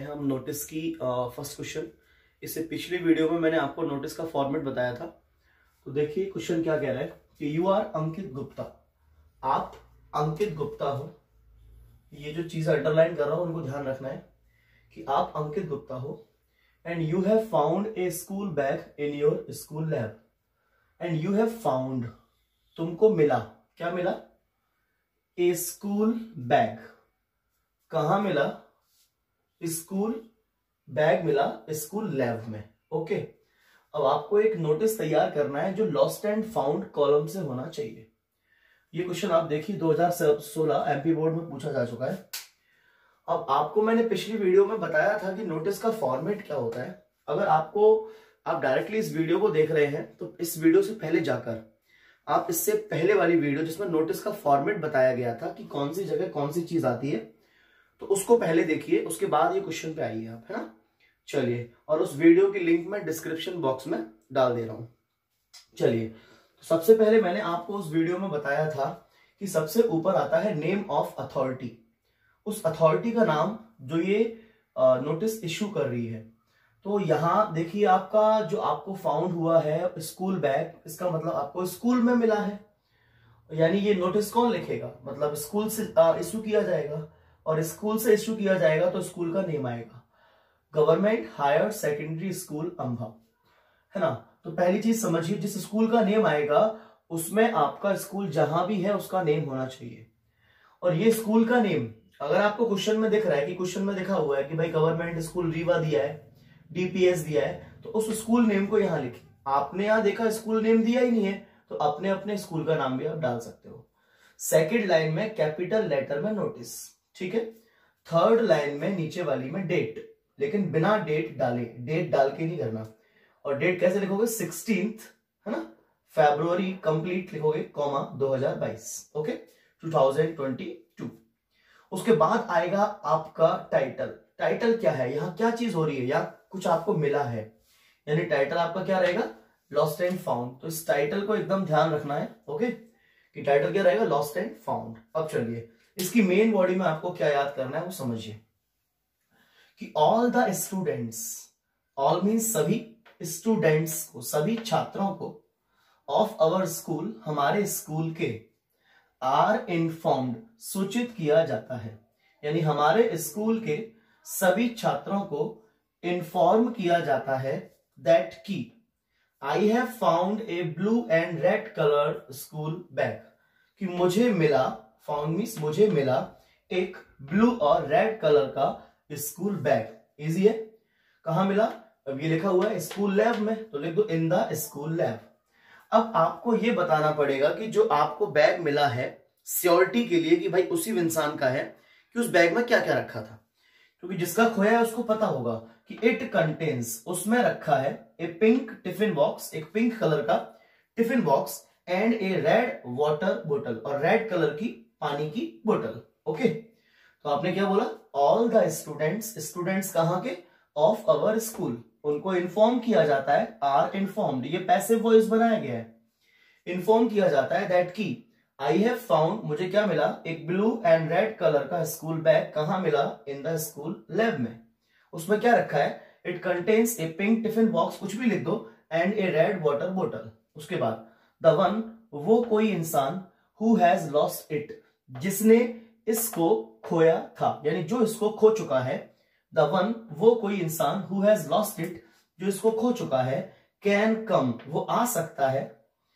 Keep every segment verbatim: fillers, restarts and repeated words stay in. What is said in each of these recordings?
हैं हम नोटिस की फर्स्ट क्वेश्चन। इससे पिछली वीडियो में मैंने आपको नोटिस का फॉर्मेट बताया था। तो देखिए क्वेश्चन क्या कह रहा है कि यू आर अंकित गुप्ता, आप अंकित गुप्ता हो। ये जो चीज अंडरलाइन कर रहा हूं उनको ध्यान रखना है कि आप अंकित गुप्ता हो and you have found a school bag in your school lab. And you have found, तुमको मिला, क्या मिला? A school bag. कहां मिला? स्कूल बैग मिला स्कूल लैब में। ओके, अब आपको एक नोटिस तैयार करना है जो लॉस्ट एंड फाउंड कॉलम से होना चाहिए। ये क्वेश्चन आप देखिए दो हज़ार सोलह एमपी बोर्ड में पूछा जा चुका है। अब आपको मैंने पिछली वीडियो में बताया था कि नोटिस का फॉर्मेट क्या होता है। अगर आपको आप डायरेक्टली इस वीडियो को देख रहे हैं तो इस वीडियो से पहले जाकर आप इससे पहले वाली वीडियो जिसमें नोटिस का फॉर्मेट बताया गया था कि कौन सी जगह कौन सी चीज आती है, तो उसको पहले देखिए, उसके बाद ये क्वेश्चन पे आइए आप, है ना। चलिए, और उस वीडियो की लिंक मैं डिस्क्रिप्शन बॉक्स में डाल दे रहा हूं। चलिए, तो सबसे पहले मैंने आपको उस वीडियो में बताया था कि सबसे ऊपर आता है नेम ऑफ अथॉरिटी। उस अथॉरिटी का नाम जो ये नोटिस इश्यू कर रही है। तो यहां देखिए आपका जो आपको फाउंड हुआ है स्कूल बैग, इसका मतलब आपको स्कूल में मिला है, यानी ये नोटिस कौन लिखेगा? मतलब स्कूल से इश्यू किया जाएगा, और स्कूल से इश्यू किया जाएगा तो स्कूल का नेम आएगा government higher secondary school Amba, है ना। तो पहली चीज समझिए, जिस स्कूल का नेम आएगा उसमें आपका स्कूल जहां भी है उसका नेम होना चाहिए। और ये स्कूल का नेम अगर आपको क्वेश्चन में दिख रहा है कि क्वेश्चन में लिखा हुआ है कि भाई गवर्नमेंट स्कूल रीवा दिया है, डीपीएस दिया है, तो उस स्कूल नेम को यहां लिखिए। आपने यहां देखा स्कूल नेम दिया ही नहीं है, तो अपने अपने स्कूल का नाम भी आप डाल सकते हो। सेकेंड लाइन में कैपिटल लेटर में नोटिस, ठीक है। थर्ड लाइन में नीचे वाली में डेट, लेकिन बिना डेट डाले, डेट डाल के नहीं करना। और डेट कैसे लिखोगे? सिक्सटीन्थ, है ना, फरवरी कंप्लीट लिखोगे, कॉमा दो हज़ार बाईस, ओके, दो हज़ार बाईस। उसके बाद आएगा आपका टाइटल। टाइटल क्या है? यहाँ क्या चीज हो रही है? यहाँ कुछ आपको मिला है, यानी टाइटल आपका क्या रहेगा? Lost and found. तो इस टाइटल को एकदम ध्यान रखना है, ओके, कि टाइटल क्या रहेगा? Lost and found. अब चलिए, इसकी मेन बॉडी में आपको क्या याद करना है वो समझिए कि all the students, all means सभी स्टूडेंट्स को, सभी छात्रों को, ऑफ अवर स्कूल, हमारे स्कूल के, आर इन्फॉर्म्ड, सूचित किया जाता है। यानी हमारे स्कूल के सभी छात्रों को इन्फॉर्म किया जाता है दैट की I have found a blue and red colour school bag, कि मुझे मिला, फाउंड मीन्स मुझे मिला, एक ब्लू और रेड कलर का स्कूल बैग। इजी है। कहां मिला? अब ये लिखा हुआ है स्कूल लैब में, तो लिख दो इन द स्कूल लैब। अब आपको ये बताना पड़ेगा कि जो आपको बैग मिला है सियोरिटी के लिए कि भाई उसी इंसान का है, कि उस बैग में क्या क्या रखा था, क्योंकि जिसका खोया है उसको पता होगा कि इट कंटेन्स, उसमें रखा है ए पिंक टिफिन बॉक्स, एक पिंक कलर का tiffin box, and a red water बोतल, और रेड कलर की पानी की बोतल। ओके, तो आपने क्या बोला? ऑल द स्टूडेंट्स, स्टूडेंट्स कहां के? ऑफ अवर स्कूल, उनको इन्फॉर्म किया जाता है, आर इन्फॉर्म्ड, ये पैसिव वॉइस बनाया गया है, इन्फॉर्म किया जाता है दैट की आई हैव फाउंड, मुझे क्या मिला? एक ब्लू एंड रेड कलर का स्कूल बैग। कहां मिला? इन द स्कूल लैब में। उसमें क्या रखा है? It contains a pink tiffin box, कुछ भी लिख दो, एंड ए रेड वाटर बोतल। उसके बाद द वन, वो कोई इंसान, हु हैज लॉस्ट इट, जिसने इसको खोया था, यानी जो इसको खो चुका है। द वन, वो कोई इंसान, हु हैज लॉस्ट इट, जो इसको खो चुका है, कैन कम, वो आ सकता है,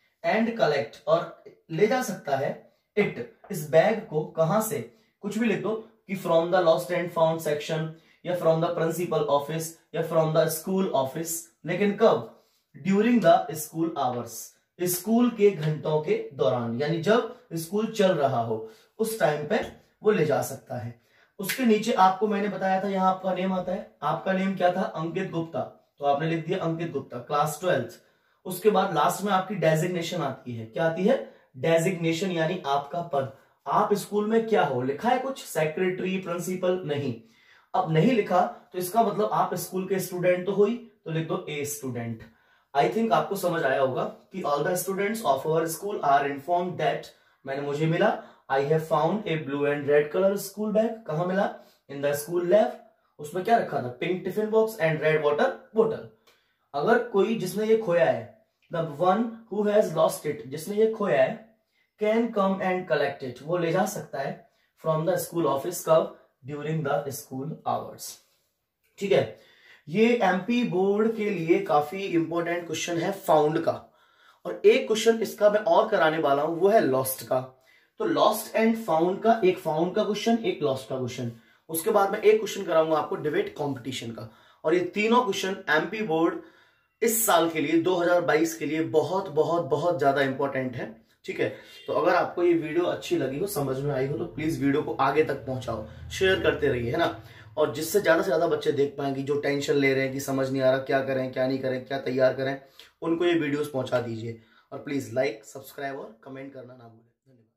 एंड कलेक्ट, और ले जा सकता है, इट, इस बैग को, कहां से? कुछ भी लिख दो कि from the lost and found section, या फ्रॉम द प्रिंसिपल ऑफिस, या फ्रॉम द स्कूल ऑफिस। लेकिन कब? During the school hours, school के घंटों के दौरान, यानी जब स्कूल चल रहा हो उस टाइम पे वो ले जा सकता है। उसके नीचे आपको मैंने बताया था यहां आपका नेम आता है। आपका नेम क्या था? अंकित गुप्ता, तो आपने लिख दिया अंकित गुप्ता, क्लास ट्वेल्थ। उसके बाद लास्ट में आपकी डेजिग्नेशन आती है। क्या आती है? डेजिग्नेशन, यानी आपका पद। आप स्कूल में क्या हो? लिखा है कुछ? Secretary, principal? नहीं। अब नहीं लिखा तो इसका मतलब आप स्कूल के स्टूडेंट तो हो ही, तो लिख दो ए स्टूडेंट। आई थिंक आपको समझ आया होगा कि all the students of our school are informed that, मैंने मुझे मिला, I have found a blue and red colour school bag. कहां मिला? In the school lab. उसमें क्या रखा था, pink tiffin box and red water बोतल। अगर कोई जिसने ये खोया है, the one who has lost it, जिसने ये खोया है, can come and collect it, वो ले जा सकता है फ्रॉम द स्कूल ऑफिस कब, ड्यूरिंग द स्कूल आवर्स। ठीक है, ये एमपी बोर्ड के लिए काफी इंपॉर्टेंट क्वेश्चन है फाउंड का। और एक क्वेश्चन इसका मैं और कराने वाला हूं, वो है लॉस्ट का। तो लॉस्ट एंड फाउंड का, एक फाउंड का क्वेश्चन, एक लॉस्ट का क्वेश्चन। उसके बाद मैं एक क्वेश्चन कराऊंगा आपको डिबेट कंपटीशन का। और ये तीनों क्वेश्चन एमपी बोर्ड इस साल के लिए, दो हज़ार बाईस के लिए बहुत बहुत बहुत ज्यादा इंपॉर्टेंट है। ठीक है, तो अगर आपको ये वीडियो अच्छी लगी हो, समझ में आई हो, तो प्लीज वीडियो को आगे तक पहुंचाओ, शेयर करते रहिए, है ना। और जिससे ज्यादा से ज्यादा बच्चे देख पाएंगे, जो टेंशन ले रहे हैं कि समझ नहीं आ रहा क्या करें क्या नहीं करें, क्या तैयार करें, उनको ये वीडियोस पहुंचा दीजिए। और प्लीज लाइक, सब्सक्राइब और कमेंट करना ना भूलें। धन्यवाद।